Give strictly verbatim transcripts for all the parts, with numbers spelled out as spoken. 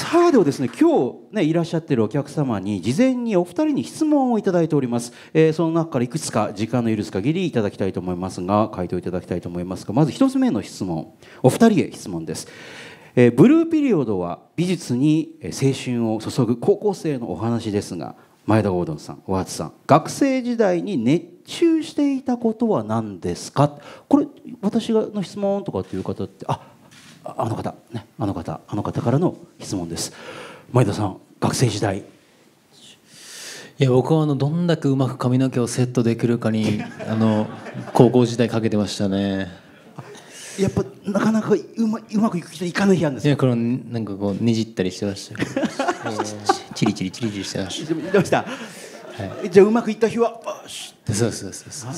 さあではですね、今日ねいらっしゃってるお客様に事前にお二人に質問をいただいております。えー、その中からいくつか時間の許す限りいただきたいと思いますが、回答いただきたいと思いますが、まず一つ目の質問、お二人へ質問です。えー、ブルーピリオドは美術に青春を注ぐ高校生のお話ですが、前田ゴードンさん、大畑さん、学生時代に熱中していたことは何ですか。これ私がの質問とかっていう方って、ああの方ね、あの方あの方からの質問です。前田さん、学生時代。いや、僕はあのどんだけうまく髪の毛をセットできるかにあの高校時代かけてましたね。 やっぱなかなかうまうまくいく人いかない日なんですか。 いや、このなんかこうねじったりしてましたよ。チリチリチリチリしてました。 どうした、はい、じゃあうまくいった日はあしそうそうそうそう、はい、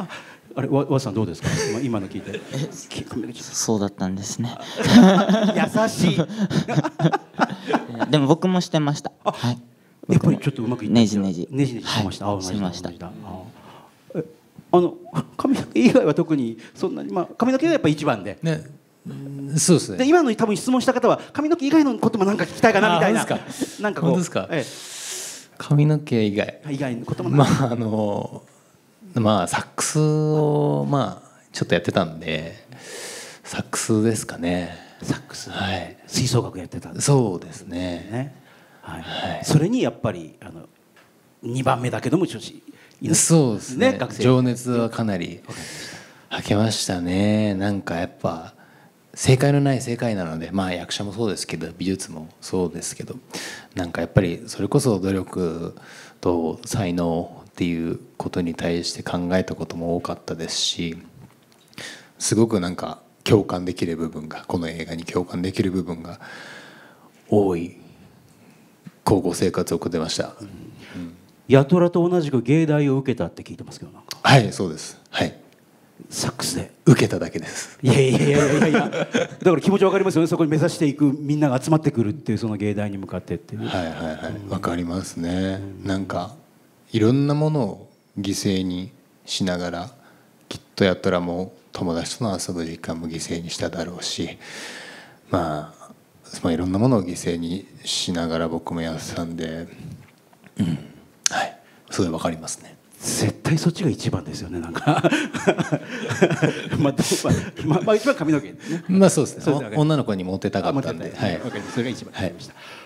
あれ、わわさんどうですか、今今の聞いて。 そうだったんですね。 優しい。 でも僕もしてました。 あ、はい、やっぱりちょっとうまくいった。 ねじねじねじねじしてました。 はい、 あ、 しました。 あの髪の毛以外は特にそんなに、まあ髪の毛がやっぱ一番で。 ね、そうですね。 で今の多分質問した方は髪の毛以外のこともなんか聞きたいかなみたいな。なんかこう。 本当ですか。 ええ、 髪の毛以外。 以外のことも。 まああのまあサックスをまあちょっとやってたんで、サックスですかね。 サックス。 はい。 吹奏楽やってたんです。 そうですね。 ね。はい。はい、それにやっぱりあのにばんめだけども調子。 そうですね。 学生情熱はかなりはけましたね。なんかやっぱ正解のない世界なので、まあ役者もそうですけど美術もそうですけど、なんかやっぱりそれこそ努力と才能っていうことに対して考えたことも多かったですし、すごくなんか共感できる部分が、この映画に共感できる部分が多い高校生活を送ってました。うんうん、 八虎と同じく芸大を受けたって聞いてますけど、なんか。 はい、そうです。はい。 サックスで受けただけです。 いやいやいやいやいや、だから気持ちわかりますよね。そこに目指していくみんなが集まってくるっていう、その芸大に向かってっていう。 はいはいはい、わかりますね。なんかいろんなものを犠牲にしながら、きっとやったらもう友達との遊ぶ時間も犠牲にしただろうし、まあ、まあいろんなものを犠牲にしながら僕もやってたんで、うん、はい、すごいわかりますね。 絶対そっちが一番ですよね、なんか。まあ、まあ、まあ、一番髪の毛、ね。 まあ、そうですね。女の子にモテたかったんで、はい。 それが一番でした。